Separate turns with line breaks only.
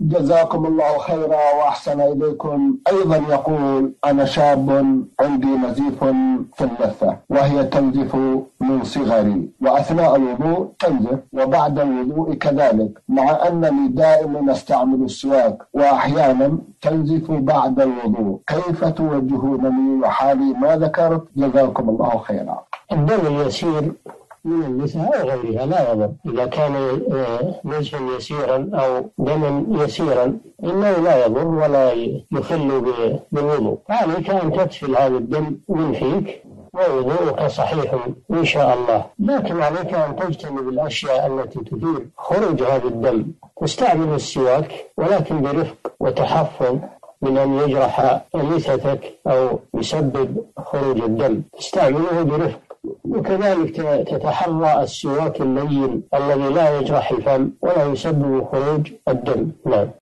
جزاكم الله خيرا وأحسن إليكم. أيضا يقول: أنا شاب عندي نزيف في اللثة وهي تنزف من صغري، وأثناء الوضوء تنزف وبعد الوضوء كذلك، مع أنني دائما أستعمل السواك وأحيانا تنزف بعد الوضوء، كيف توجهونني وحالي ما ذكرت؟ جزاكم الله خيرا.
الدم اليسير من اللثة أو غيرها لا يضر، إذا كان نزفا يسيرا أو دما يسيرا إنه لا يضر ولا يخل بالوضوء. عليك أن تدفل هذا الدم من فيك ووضوءك صحيح إن شاء الله، لكن عليك أن تجتنب الأشياء التي تثير خروج هذا الدم. تستعمل السواك ولكن برفق وتحفظ من أن يجرح لثتك أو يسبب خروج الدم، تستعمله برفق. وكذلك تتحرى السواك اللين الذي لا يجرح الفم ولا يسبب خروج الدم. نعم.